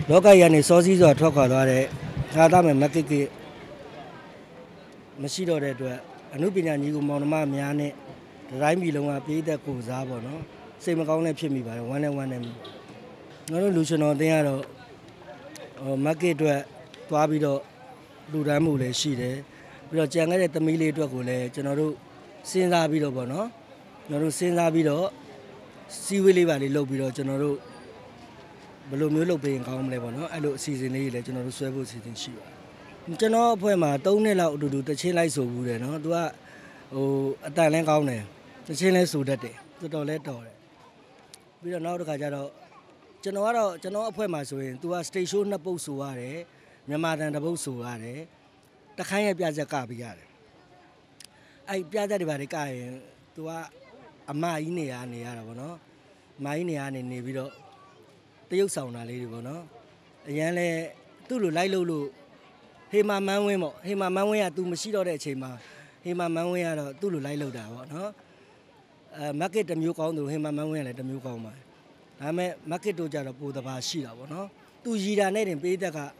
လောကကြီးကနေစောစီးစွာထွက်ခွာသွားတဲ့ငါသားမယ်မက်ကစ်မရှိတော့တဲ့အတွက်အမှုပညာညီကိုမောင်နှမများနဲ့ဒီတိုင်းပြည်လုံးကပြည်သက်ကိုစားပေါ့နော်စိတ်မကောင်းလည်းဖြစ်မိပါတယ်ဝမ်းနဲ့ငါတို့လူရှင်တော်အသင်းကတော့မက်ကစ်အတွက်သွားပြီးတော့လူတန်းမှုလည်းရှိတယ်ပြီးတော့ကြံခဲ့တဲ့သမီးလေးအတွက်ကိုလည်းကျွန်တော်တို့စဉ်းစားပြီးတော့ပေါ့နော်ကျွန်တော်တို့စဉ်းစားပြီးတော့စီဝေးလေးပါလေးလုပ်ပြီးတော့ကျွန်တော်တို့ဘယ်လိုမျိုးလုပ်ပေးရင်ကောင်းမလဲပေါ့နော်အဲ့လိုအစီအစဉ်လေးတွေလည်းကျွန်တော်တို့ဆွဲဖို့အစီအစဉ်ရှိပါတယ်ကျွန်တော်အဖွဲ့မှာ3နှစ်လောက်အတူတူတချင်းလိုက်ဆိုဘူးတယ်နော်သူကအတန်လည်းကောင်းတယ်တချင်းလည်းဆိုတတ်တယ်တော်လည်းတော်တယ်ပြီးတော့နောက်တစ်ခါကျတော့ကျွန်တော်အဖွဲ့မှာဆိုရင်သူက stage show 2 ပုတ်ဆိုရတယ်မြန်မာတန်တစ်ပုတ်ဆိုရတယ်တခိုင်းရဲ့ပြချက်ကပေးရတယ်အဲ့ပြချက်တွေပါတွေကရင်သူကအမကြီးနေရတာပေါ့နော်အမကြီးနေပြီးတော့တရုပ်ဆောင်တာလေးတွေပေါ့နော်အရန်လဲသူ့လိုလိုက်လို့ဟေမာမန်းဝင်းပေါ့ဟေမာမန်းဝင်းကသူမရှိတော့တဲ့အချိန်မှာဟေမာမန်းဝင်းကတော့သူ့လိုလိုက်လို့တာပေါ့နော်မက်ကစ်တစ်မျိုးကောင်းသူဟေမာမန်းဝင်းကလည်းတစ်မျိုးကောင်းပါတယ်ဒါပေမဲ့မက်ကစ်တို့ကြတော့ပိုတဘာရှိတာပေါ့နော်သူရီတာနဲ့တင်ပေးသက်က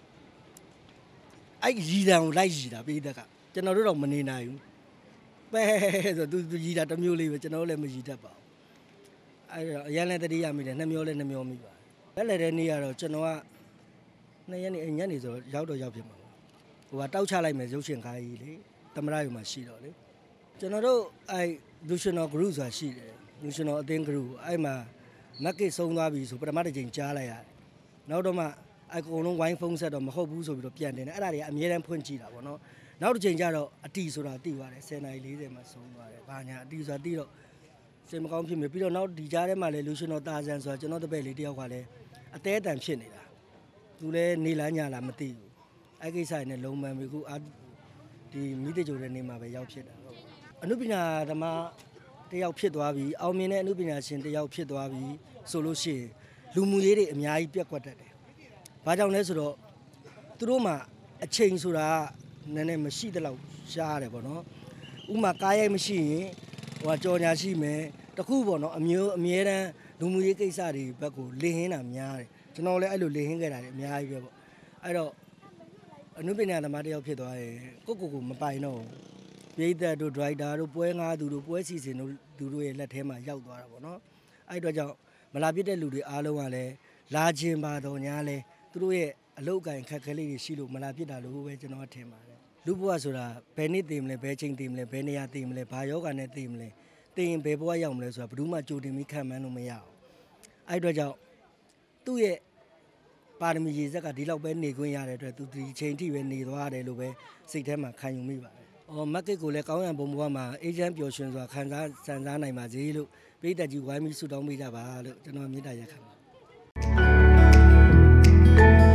အဲ့ရီတံကိုလိုက်ရီတာပေးသက်ကကျွန်တော်တို့တော့မနေနိုင်ဘူးပဲဆိုသူရီတာတစ်မျိုးလေးပဲကျွန်တော်လည်းမရီတတ်ပါဘူးအဲ့တော့အရန်လည်းတတိယမိတယ်2မျိုးလည်း2မျိုးမိပါတယ်လက်လက်တဲ့နေ့ကတော့ကျွန်တော်က2ရက်နေ့ညနေဆိုရောက်ဖြစ်မှာဟိုကတောက်ချလိုက်မယ်ရုပ်ရှင်ကားကြီးလေသမရယူမှာရှိတော့လေကျွန်တော်တို့အဲ့လူရှင်တော် group ဆိုတာရှိတယ်လူရှင်တော်အသင်း group အဲ့မှာမက်ကစ်ဆုံးသွားပြီဆိုပထမတစ်ချိန်ကြားလိုက်ရတယ်နောက်တော့မှအကုန်လုံးဝိုင်းဖုန်းဆက်တော့မဟုတ်ဘူးဆိုပြီးတော့ပြန်တင်တယ်အဲ့ဒါတွေအများတန်းဖွင့်ကြည့်တာပေါ့နော်နောက်တစ်ချိန်ကျတော့အတီဆိုတာတိသွားတယ်10:40မှာဆုံးသွားတယ်ဘာညာအတီဆိုတာတိတော့စိတ်မကောင်းဖြစ်မိပြီးတော့နောက်ဒီကြားထဲမှာလည်းလူရှင်တော်တာဇန်ဆိုတာကျွန်တော်တပည့်လေးတယောက်ကလည်းအသေးအတန်ဖြစ်နေတာသူလည်းနေလားညလားမသိဘူးအဲ့ကိစ္စနဲ့လုံးမှန်ပြီခုဒီမိတကြိုတဲ့နေမှာပဲရောက်ဖြစ်တာအနုပညာသမားတယောက်ဖြစ်သွားပြီအောင်မြင်တဲ့အနုပညာရှင်တယောက်ဖြစ်သွားပြီဆိုလို့ရှိရင်လူမှုရေးတွေအများကြီးပြက်ကွက်တတ်တယ်ဘာကြောင့်လဲဆိုတော့သူတို့မှာအချိန်ဆိုတာနည်းနည်းမရှိတဲ့လောက်ရှားရတယ်ပေါ့နော်ဥမာကားရိုက်မရှိရင်ဟိုကြော်ညာရှိမယ်တခုပေါ့နော်အမြဲတမ်းလူမှုရေးကိစ္စတွေဘက်ကိုလင်းဟင်းတာများတယ်ကျွန်တော်လည်းအဲ့လိုလင်းဟင်းခဲ့တာတွေအများကြီးပဲပေါ့အဲ့တော့အနုပညာသမားတယောက်ဖြစ်သွားရင်ကိုမပိုင်တော့ပြည်သက်တို့ဒရိုက်တာတို့ပွဲငါးသူတို့ပွဲစီစဉ်တို့သူတို့ရဲ့လက်ထဲမှာရောက်သွားတာပေါ့နော်အဲ့တော့ကြောင့်မလာပြစ်တဲ့လူတွေအားလုံးကလည်းလာခြင်းပါတော့ညာလဲသူတို့ရဲ့အလုတ်ကင်ခက်ခဲလေးတွေရှိလို့မလာပြစ်တာလို့ပဲကျွန်တော်ထင်ပါတယ်လူဘဝဆိုတာဘယ်နှစ်တည်မလဲဘယ်ချိန်တည်မလဲဘယ်နေရာတည်မလဲဘာယောဂနဲ့တည်မလဲတည်ရင်ဘယ်ဘဝရောက်မလဲဆိုတာဘယ်သူမှကြိုတင်ပြီးခံမှန်းလို့မရအောင်အဲ့တော့ကြောင့်သူ့ရဲ့ပါရမီရည်စက်ကဒီလောက်ပဲနေခွင့်ရတဲ့အတွက်သူဒီချိန်ထိပဲနေသွားတယ်လို့ပဲစိတ်ထဲမှာခံယူမိပါတယ်မက်ကစ်ကိုလည်းကောင်းရံပုံဘဝမှာအေဂျင့်ပျော်ရွှင်စွာခံစားနိုင်ပါစေလို့ပြည်သက်ကြီးဝိုင်းပြီးဆုတောင်းပေးကြပါလို့ကျွန်တော်မေတ္တာရက်ခံပါ